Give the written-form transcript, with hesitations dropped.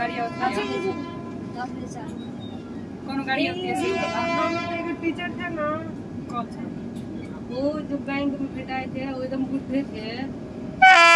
गाड़ी आती है? कौन गाड़ी आती है? टीचर थे ना, कौन सा? वो जो बैंक में भेटाए थे वो एकदम बुढ़े थे।